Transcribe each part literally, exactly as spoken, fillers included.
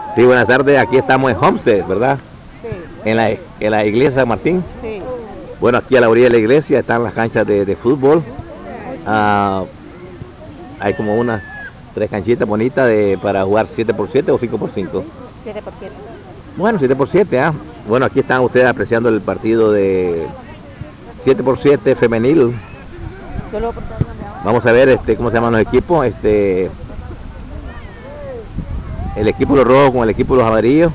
Sí, buenas tardes. Aquí estamos en Homestead, ¿verdad? Sí. En la, en la iglesia de San Martín. Sí. Bueno, aquí a la orilla de la iglesia están las canchas de, de fútbol. Ah, hay como unas tres canchitas bonitas de, para jugar siete por siete o cinco por cinco. siete por siete. Bueno, siete por siete, ¿ah? Bueno, aquí están ustedes apreciando el partido de siete por siete femenil. Vamos a ver este cómo se llaman los equipos. Este el equipo de los rojos con el equipo de los amarillos.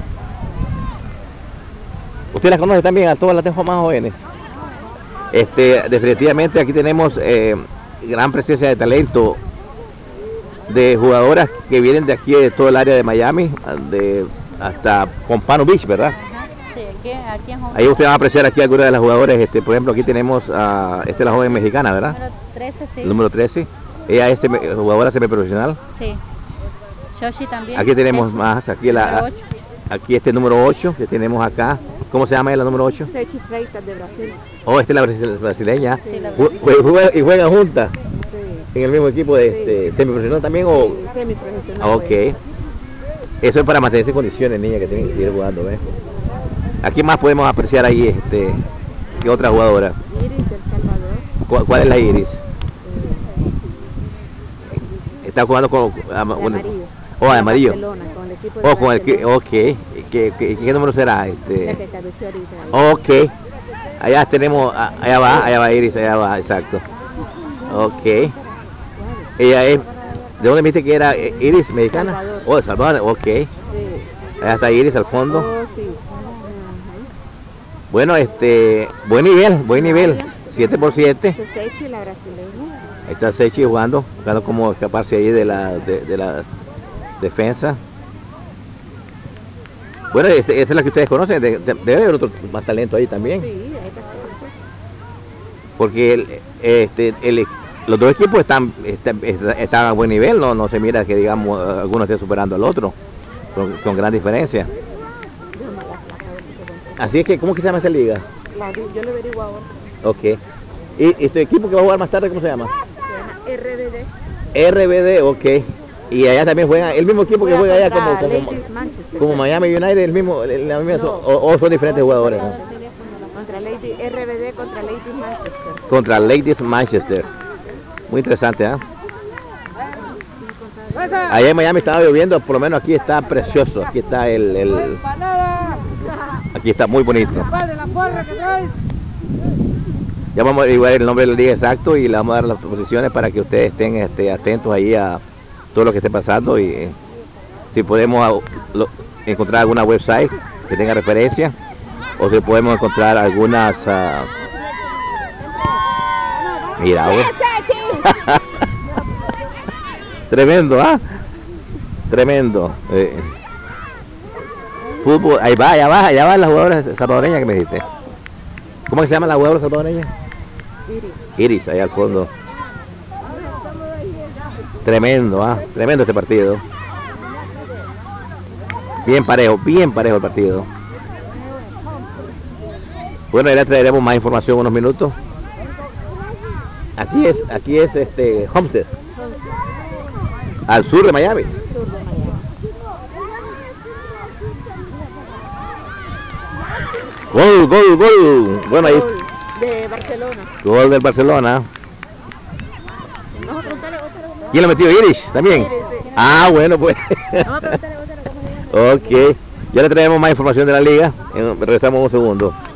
¿Usted las conoce también a todas las más jóvenes? Este, definitivamente aquí tenemos eh, gran presencia de talento de jugadoras que vienen de aquí, de todo el área de Miami, de hasta Pompano Beach, ¿verdad? Sí, aquí, aquí en Ahí usted va a apreciar aquí algunas de las jugadoras. Este, por ejemplo, aquí tenemos a esta es la joven mexicana, ¿verdad? Número trece, sí. El número trece. Ella es semi, jugadora semiprofesional. Sí. Shoshi también. Aquí tenemos Sechi. más, aquí la aquí este número ocho que tenemos acá. ¿Cómo se llama ella, la número ocho? Sechi Freitas de Brasil. Oh, esta es la brasi- brasileña. Sí, la Ju- brasileña. juega- y juegan juntas Sí. en el mismo equipo de este, Sí. semiprofesional también o Sí, semiprofesional. Ah, ok. Eso es para mantenerse en condiciones, niña, que tienen que seguir jugando, ¿ves? Aquí más podemos apreciar ahí este que otra jugadora. Iris del Salvador. ¿Cuál, cuál es la Iris? Eh, Está jugando con ah, de bueno, amarillo. oh, de amarillo. Barcelona, con el equipo de Oh, con el que, Barcelona. ok. ¿Qué, qué, qué número será? La Este. que cabeció ahorita. Ok. Allá tenemos, ah, allá va, allá va Iris, allá va, exacto. Ok. Ella es, ¿de dónde me dijiste que era eh, Iris, mexicana? Salvador. Oh, de Salvador, ok. Sí. Allá está Iris al fondo. Oh, sí. Bueno, este, buen nivel, buen nivel. siete por siete. Ajá. Sechi, la brasileña. Ahí está Sechi jugando, buscando cómo escaparse ahí de la, de, de la defensa. Bueno, este, esa es la que ustedes conocen, de- de- debe haber otro más talento ahí también. Sí, ahí está. Porque el, este, el, los dos equipos están, están, están a buen nivel, no, no se mira que digamos alguno esté superando al otro, con, con gran diferencia. Así es que, ¿cómo que se llama esta liga? La, yo le averiguo ahora. Ok. ¿Y este equipo que va a jugar más tarde, cómo se llama? Se llama R B D. R B D, ok. Y allá también juegan, el mismo equipo que juega allá como, contra como, Ladies Manchester. como Miami United, el mismo, el- la misma, No. o, o son diferentes jugadores, ¿no? Contra Lady, R B D contra Ladies Manchester. Contra Ladies Manchester. Muy interesante, ¿ah? Allá en Miami estaba lloviendo, por lo menos aquí está precioso, aquí está el, el aquí está muy bonito. Ya vamos a averiguar el nombre de la liga exacto y le vamos a dar las posiciones para que ustedes estén este, atentos ahí a todo lo que esté pasando y eh, si podemos ah, lo- encontrar alguna website que tenga referencia o si podemos encontrar algunas ah, mira, güey. Tremendo, ¿ah? Tremendo. Eh, fútbol, ahí va, allá va, allá va la jugadora salvadoreña que me dijiste. ¿Cómo se llama la jugadora salvadoreña? Iris. Iris, allá al fondo. Tremendo, ¿ah? Tremendo este partido. Bien parejo, bien parejo el partido. Bueno, ya le traeremos más información en unos minutos. Aquí es, aquí es este Homestead, al sur de Miami. Sur de Miami. Gol, gol, gol. Bueno, ahí Gol de Barcelona. gol del Barcelona. Vamos a preguntarle otra vez. ¿Quién lo metió? Iris también. Iris, sí. Ah, bueno, pues. Vamos a preguntarle otra vez cómo se llama. Ok. Ya le traemos más información de la liga. Eh, Regresamos un segundo.